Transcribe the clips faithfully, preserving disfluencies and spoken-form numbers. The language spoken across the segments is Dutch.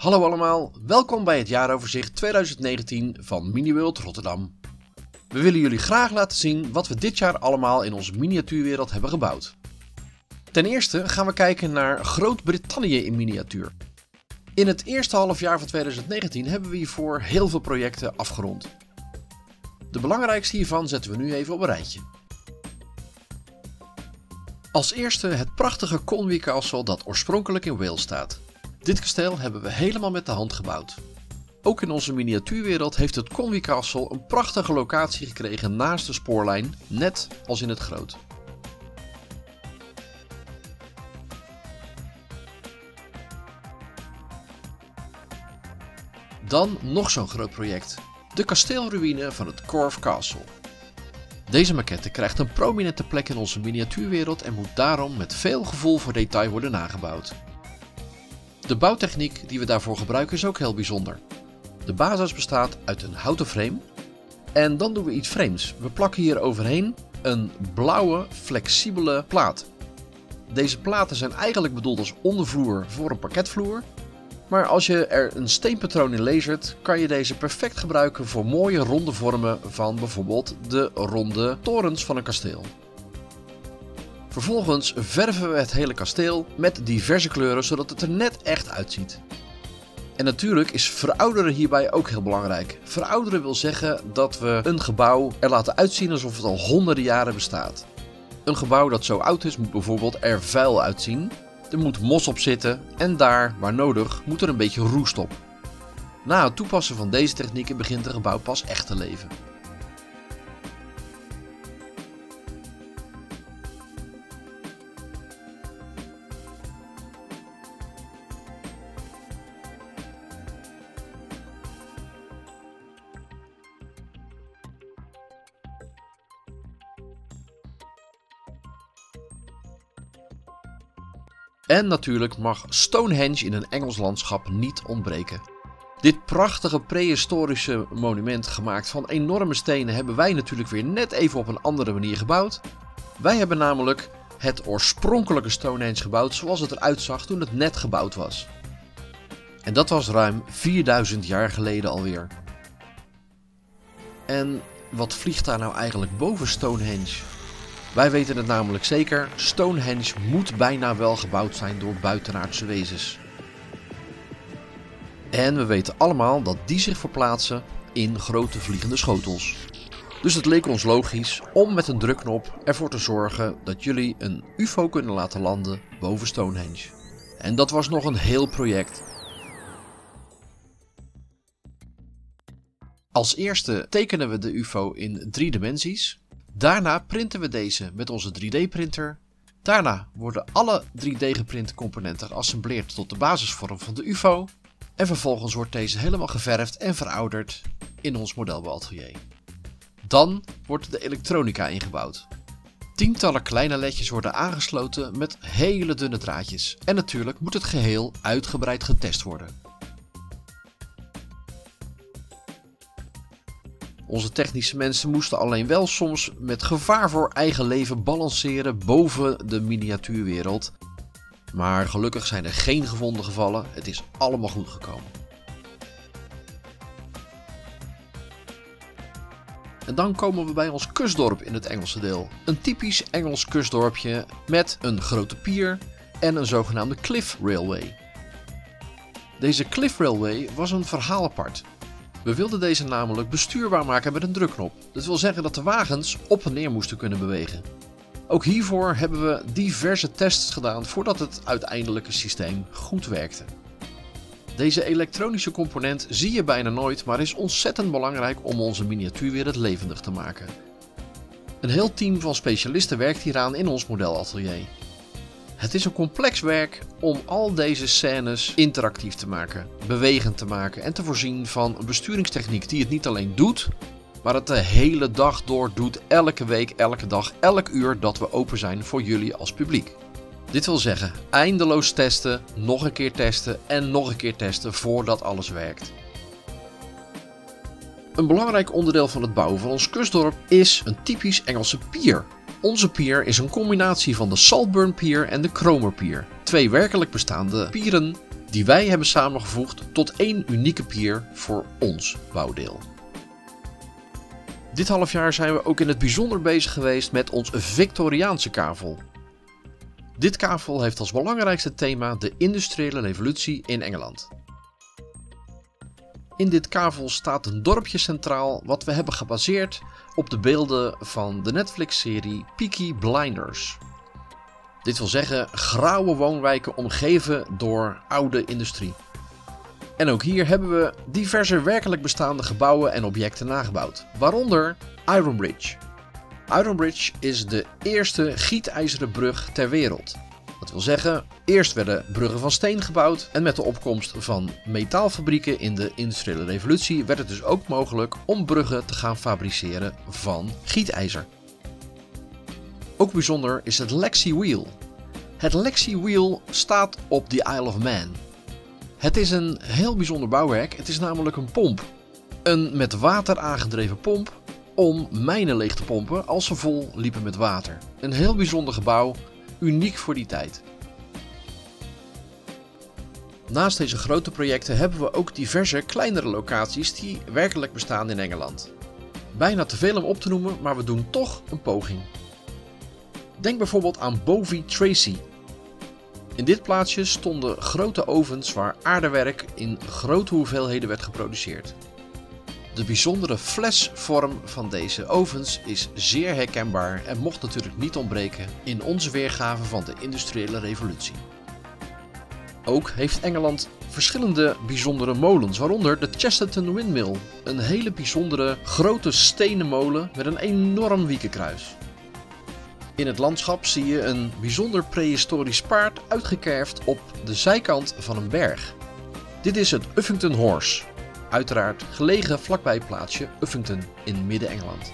Hallo allemaal, welkom bij het jaaroverzicht tweeduizend negentien van Miniworld Rotterdam. We willen jullie graag laten zien wat we dit jaar allemaal in onze miniatuurwereld hebben gebouwd. Ten eerste gaan we kijken naar Groot-Brittannië in miniatuur. In het eerste halfjaar van tweeduizend negentien hebben we hiervoor heel veel projecten afgerond. De belangrijkste hiervan zetten we nu even op een rijtje. Als eerste het prachtige Conwy Castle dat oorspronkelijk in Wales staat. Dit kasteel hebben we helemaal met de hand gebouwd. Ook in onze miniatuurwereld heeft het Conwy Castle een prachtige locatie gekregen naast de spoorlijn, net als in het groot. Dan nog zo'n groot project, de kasteelruïne van het Corfe Castle. Deze maquette krijgt een prominente plek in onze miniatuurwereld en moet daarom met veel gevoel voor detail worden nagebouwd. De bouwtechniek die we daarvoor gebruiken is ook heel bijzonder. De basis bestaat uit een houten frame en dan doen we iets vreemds. We plakken hier overheen een blauwe flexibele plaat. Deze platen zijn eigenlijk bedoeld als ondervloer voor een parketvloer. Maar als je er een steenpatroon in lasert, kan je deze perfect gebruiken voor mooie ronde vormen van bijvoorbeeld de ronde torens van een kasteel. Vervolgens verven we het hele kasteel met diverse kleuren zodat het er net echt uitziet. En natuurlijk is verouderen hierbij ook heel belangrijk. Verouderen wil zeggen dat we een gebouw er laten uitzien alsof het al honderden jaren bestaat. Een gebouw dat zo oud is moet bijvoorbeeld er vuil uitzien. Er moet mos op zitten en daar, waar nodig, moet er een beetje roest op. Na het toepassen van deze technieken begint een gebouw pas echt te leven. En natuurlijk mag Stonehenge in een Engels landschap niet ontbreken. Dit prachtige prehistorische monument gemaakt van enorme stenen hebben wij natuurlijk weer net even op een andere manier gebouwd. Wij hebben namelijk het oorspronkelijke Stonehenge gebouwd zoals het eruit zag toen het net gebouwd was. En dat was ruim vierduizend jaar geleden alweer. En wat vliegt daar nou eigenlijk boven Stonehenge? Wij weten het namelijk zeker, Stonehenge moet bijna wel gebouwd zijn door buitenaardse wezens. En we weten allemaal dat die zich verplaatsen in grote vliegende schotels. Dus het leek ons logisch om met een drukknop ervoor te zorgen dat jullie een U F O kunnen laten landen boven Stonehenge. En dat was nog een heel project. Als eerste tekenen we de U F O in drie dimensies. Daarna printen we deze met onze drie D printer. Daarna worden alle drie D geprinte componenten geassembleerd tot de basisvorm van de U F O. En vervolgens wordt deze helemaal geverfd en verouderd in ons modelbouwatelier. Dan wordt de elektronica ingebouwd. Tientallen kleine ledjes worden aangesloten met hele dunne draadjes. En natuurlijk moet het geheel uitgebreid getest worden. Onze technische mensen moesten alleen wel soms met gevaar voor eigen leven balanceren boven de miniatuurwereld. Maar gelukkig zijn er geen gewonden gevallen, het is allemaal goed gekomen. En dan komen we bij ons kustdorp in het Engelse deel. Een typisch Engels kustdorpje met een grote pier en een zogenaamde Cliff Railway. Deze Cliff Railway was een verhaal apart. We wilden deze namelijk bestuurbaar maken met een drukknop. Dat wil zeggen dat de wagens op en neer moesten kunnen bewegen. Ook hiervoor hebben we diverse tests gedaan voordat het uiteindelijke systeem goed werkte. Deze elektronische component zie je bijna nooit, maar is ontzettend belangrijk om onze miniatuurwereld levendig te maken. Een heel team van specialisten werkt hieraan in ons modelatelier. Het is een complex werk om al deze scènes interactief te maken, bewegend te maken en te voorzien van een besturingstechniek die het niet alleen doet, maar het de hele dag door doet, elke week, elke dag, elk uur dat we open zijn voor jullie als publiek. Dit wil zeggen, eindeloos testen, nog een keer testen en nog een keer testen voordat alles werkt. Een belangrijk onderdeel van het bouwen van ons kustdorp is een typisch Engelse pier. Onze pier is een combinatie van de Saltburn Pier en de Cromer Pier. Twee werkelijk bestaande pieren die wij hebben samengevoegd tot één unieke pier voor ons bouwdeel. Dit halfjaar zijn we ook in het bijzonder bezig geweest met ons Victoriaanse kavel. Dit kavel heeft als belangrijkste thema de industriële revolutie in Engeland. In dit kavel staat een dorpje centraal wat we hebben gebaseerd op de beelden van de Netflix-serie Peaky Blinders. Dit wil zeggen grauwe woonwijken omgeven door oude industrie. En ook hier hebben we diverse werkelijk bestaande gebouwen en objecten nagebouwd, waaronder Ironbridge. Ironbridge is de eerste gietijzeren brug ter wereld. Dat wil zeggen, eerst werden bruggen van steen gebouwd en met de opkomst van metaalfabrieken in de industriële revolutie werd het dus ook mogelijk om bruggen te gaan fabriceren van gietijzer. Ook bijzonder is het Lexie Wheel. Het Lexie Wheel staat op de Isle of Man. Het is een heel bijzonder bouwwerk, het is namelijk een pomp. Een met water aangedreven pomp om mijnen leeg te pompen als ze vol liepen met water. Een heel bijzonder gebouw, uniek voor die tijd. Naast deze grote projecten hebben we ook diverse kleinere locaties die werkelijk bestaan in Engeland. Bijna te veel om op te noemen, maar we doen toch een poging. Denk bijvoorbeeld aan Bovey Tracy. In dit plaatsje stonden grote ovens waar aardewerk in grote hoeveelheden werd geproduceerd. De bijzondere flesvorm van deze ovens is zeer herkenbaar en mocht natuurlijk niet ontbreken in onze weergave van de industriële revolutie. Ook heeft Engeland verschillende bijzondere molens, waaronder de Chesterton Windmill, een hele bijzondere grote stenen molen met een enorm wiekenkruis. In het landschap zie je een bijzonder prehistorisch paard uitgekerfd op de zijkant van een berg. Dit is het Uffington Horse, uiteraard gelegen vlakbij het plaatsje Uffington in Midden-Engeland.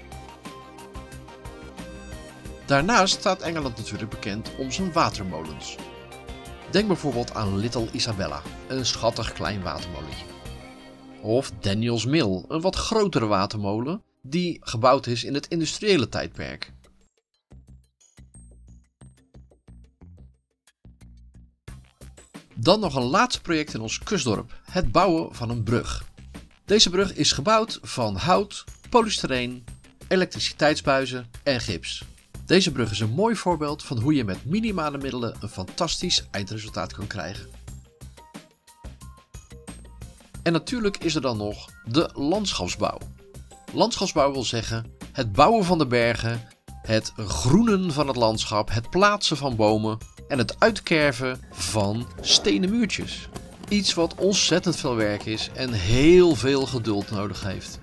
Daarnaast staat Engeland natuurlijk bekend om zijn watermolens. Denk bijvoorbeeld aan Little Isabella, een schattig klein watermolentje. Of Daniel's Mill, een wat grotere watermolen die gebouwd is in het industriële tijdperk. Dan nog een laatste project in ons kustdorp, het bouwen van een brug. Deze brug is gebouwd van hout, polystyreen, elektriciteitsbuizen en gips. Deze brug is een mooi voorbeeld van hoe je met minimale middelen een fantastisch eindresultaat kan krijgen. En natuurlijk is er dan nog de landschapsbouw. Landschapsbouw wil zeggen het bouwen van de bergen, het groenen van het landschap, het plaatsen van bomen en het uitkerven van stenen muurtjes. Iets wat ontzettend veel werk is en heel veel geduld nodig heeft.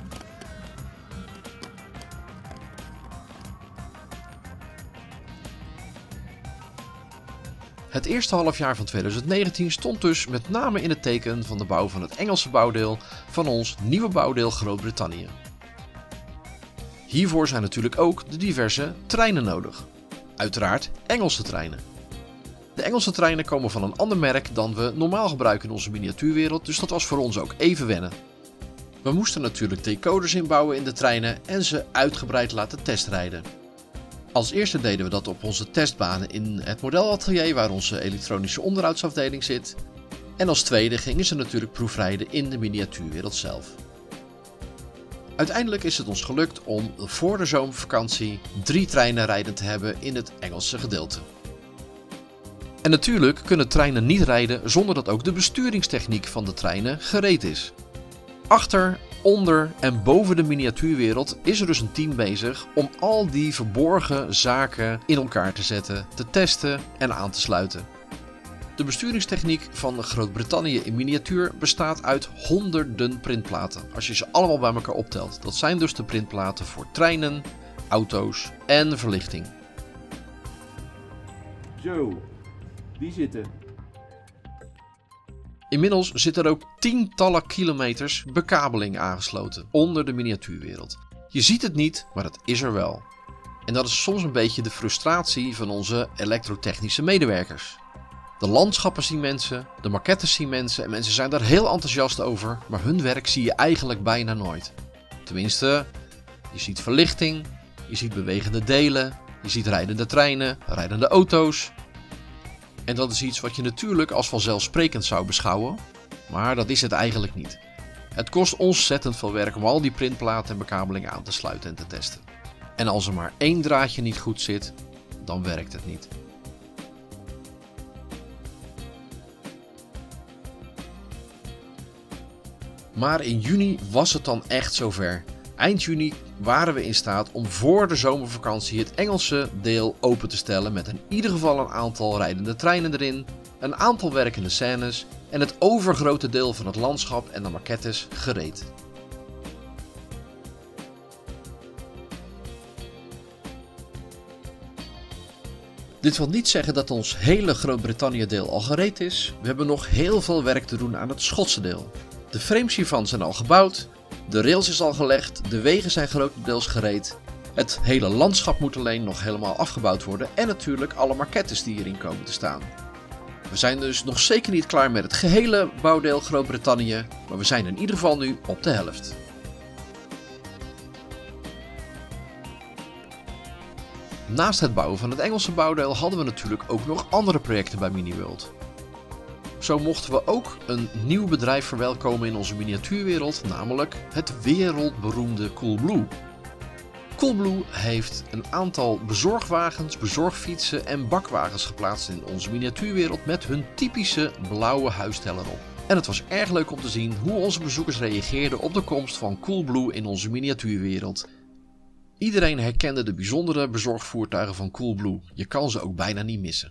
Het eerste halfjaar van tweeduizend negentien stond dus met name in het teken van de bouw van het Engelse bouwdeel van ons nieuwe bouwdeel Groot-Brittannië. Hiervoor zijn natuurlijk ook de diverse treinen nodig. Uiteraard Engelse treinen. De Engelse treinen komen van een ander merk dan we normaal gebruiken in onze miniatuurwereld, dus dat was voor ons ook even wennen. We moesten natuurlijk decoders inbouwen in de treinen en ze uitgebreid laten testrijden. Als eerste deden we dat op onze testbanen in het modelatelier waar onze elektronische onderhoudsafdeling zit. En als tweede gingen ze natuurlijk proefrijden in de miniatuurwereld zelf. Uiteindelijk is het ons gelukt om voor de zomervakantie drie treinen rijdend te hebben in het Engelse gedeelte. En natuurlijk kunnen treinen niet rijden zonder dat ook de besturingstechniek van de treinen gereed is. Achter, onder en boven de miniatuurwereld is er dus een team bezig om al die verborgen zaken in elkaar te zetten, te testen en aan te sluiten. De besturingstechniek van Groot-Brittannië in miniatuur bestaat uit honderden printplaten, als je ze allemaal bij elkaar optelt. Dat zijn dus de printplaten voor treinen, auto's en verlichting. Zo, die zitten. Inmiddels zitten er ook tientallen kilometers bekabeling aangesloten onder de miniatuurwereld. Je ziet het niet, maar het is er wel. En dat is soms een beetje de frustratie van onze elektrotechnische medewerkers. De landschappen zien mensen, de maquettes zien mensen en mensen zijn daar heel enthousiast over, maar hun werk zie je eigenlijk bijna nooit. Tenminste, je ziet verlichting, je ziet bewegende delen, je ziet rijdende treinen, rijdende auto's. En dat is iets wat je natuurlijk als vanzelfsprekend zou beschouwen, maar dat is het eigenlijk niet. Het kost ontzettend veel werk om al die printplaten en bekabeling aan te sluiten en te testen. En als er maar één draadje niet goed zit, dan werkt het niet. Maar in juni was het dan echt zover. Eind juni waren we in staat om voor de zomervakantie het Engelse deel open te stellen met in ieder geval een aantal rijdende treinen erin, een aantal werkende scènes en het overgrote deel van het landschap en de maquettes gereed. Dit wil niet zeggen dat ons hele Groot-Brittannië deel al gereed is. We hebben nog heel veel werk te doen aan het Schotse deel. De frames hiervan zijn al gebouwd, de rails is al gelegd, de wegen zijn grotendeels gereed. Het hele landschap moet alleen nog helemaal afgebouwd worden en natuurlijk alle maquettes die hierin komen te staan. We zijn dus nog zeker niet klaar met het gehele bouwdeel Groot-Brittannië, maar we zijn in ieder geval nu op de helft. Naast het bouwen van het Engelse bouwdeel hadden we natuurlijk ook nog andere projecten bij Miniworld. Zo mochten we ook een nieuw bedrijf verwelkomen in onze miniatuurwereld, namelijk het wereldberoemde Coolblue. Coolblue heeft een aantal bezorgwagens, bezorgfietsen en bakwagens geplaatst in onze miniatuurwereld met hun typische blauwe huisteller op. En het was erg leuk om te zien hoe onze bezoekers reageerden op de komst van Coolblue in onze miniatuurwereld. Iedereen herkende de bijzondere bezorgvoertuigen van Coolblue. Je kan ze ook bijna niet missen.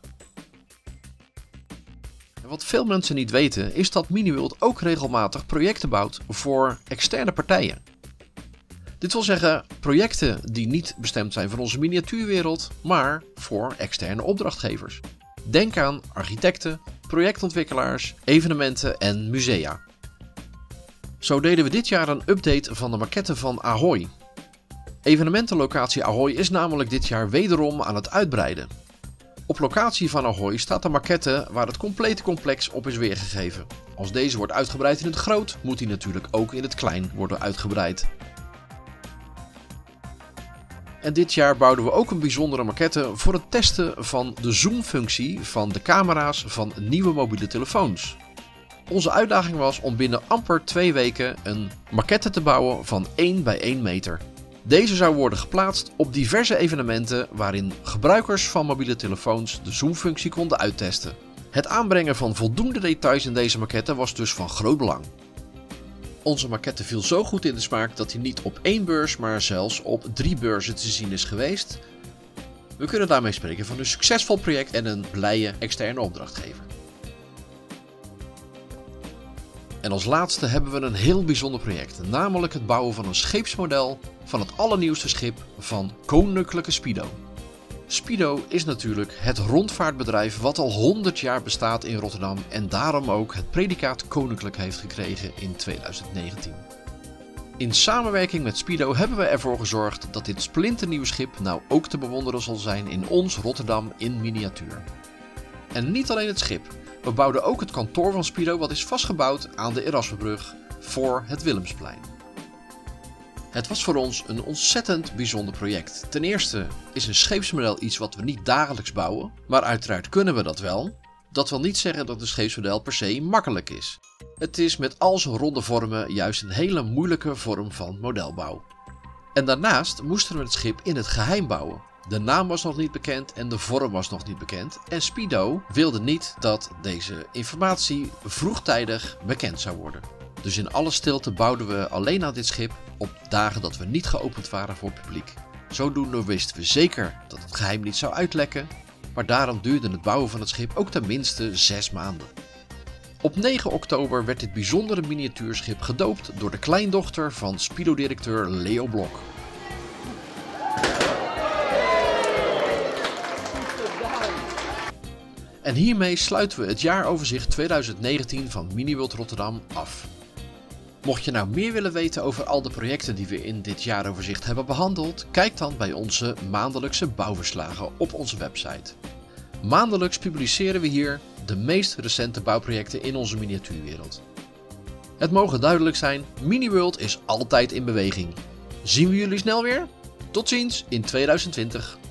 En wat veel mensen niet weten is dat Miniworld ook regelmatig projecten bouwt voor externe partijen. Dit wil zeggen projecten die niet bestemd zijn voor onze miniatuurwereld, maar voor externe opdrachtgevers. Denk aan architecten, projectontwikkelaars, evenementen en musea. Zo deden we dit jaar een update van de maquette van Ahoy. Evenementenlocatie Ahoy is namelijk dit jaar wederom aan het uitbreiden. Op locatie van Ahoy staat een maquette waar het complete complex op is weergegeven. Als deze wordt uitgebreid in het groot, moet die natuurlijk ook in het klein worden uitgebreid. En dit jaar bouwden we ook een bijzondere maquette voor het testen van de zoomfunctie van de camera's van nieuwe mobiele telefoons. Onze uitdaging was om binnen amper twee weken een maquette te bouwen van één bij één meter. Deze zou worden geplaatst op diverse evenementen waarin gebruikers van mobiele telefoons de zoomfunctie konden uittesten. Het aanbrengen van voldoende details in deze maquette was dus van groot belang. Onze maquette viel zo goed in de smaak dat hij niet op één beurs, maar zelfs op drie beurzen te zien is geweest. We kunnen daarmee spreken van een succesvol project en een blije externe opdrachtgever. En als laatste hebben we een heel bijzonder project, namelijk het bouwen van een scheepsmodel van het allernieuwste schip van Koninklijke Speedo. Speedo is natuurlijk het rondvaartbedrijf wat al honderd jaar bestaat in Rotterdam en daarom ook het predicaat koninklijk heeft gekregen in tweeduizend negentien. In samenwerking met Speedo hebben we ervoor gezorgd dat dit splinternieuwe schip nou ook te bewonderen zal zijn in ons Rotterdam in miniatuur. En niet alleen het schip, we bouwden ook het kantoor van Speedo wat is vastgebouwd aan de Erasmusbrug voor het Willemsplein. Het was voor ons een ontzettend bijzonder project. Ten eerste is een scheepsmodel iets wat we niet dagelijks bouwen, maar uiteraard kunnen we dat wel. Dat wil niet zeggen dat een scheepsmodel per se makkelijk is. Het is met al zijn ronde vormen juist een hele moeilijke vorm van modelbouw. En daarnaast moesten we het schip in het geheim bouwen. De naam was nog niet bekend en de vorm was nog niet bekend en Speedo wilde niet dat deze informatie vroegtijdig bekend zou worden. Dus in alle stilte bouwden we alleen aan dit schip op dagen dat we niet geopend waren voor het publiek. Zodoende wisten we zeker dat het geheim niet zou uitlekken, maar daarom duurde het bouwen van het schip ook tenminste zes maanden. Op negen oktober werd dit bijzondere miniatuurschip gedoopt door de kleindochter van Speedo-directeur Leo Blok. En hiermee sluiten we het jaaroverzicht tweeduizend negentien van Miniworld Rotterdam af. Mocht je nou meer willen weten over al de projecten die we in dit jaaroverzicht hebben behandeld, kijk dan bij onze maandelijkse bouwverslagen op onze website. Maandelijks publiceren we hier de meest recente bouwprojecten in onze miniatuurwereld. Het mogen duidelijk zijn, Miniworld is altijd in beweging. Zien we jullie snel weer? Tot ziens in tweeduizend twintig.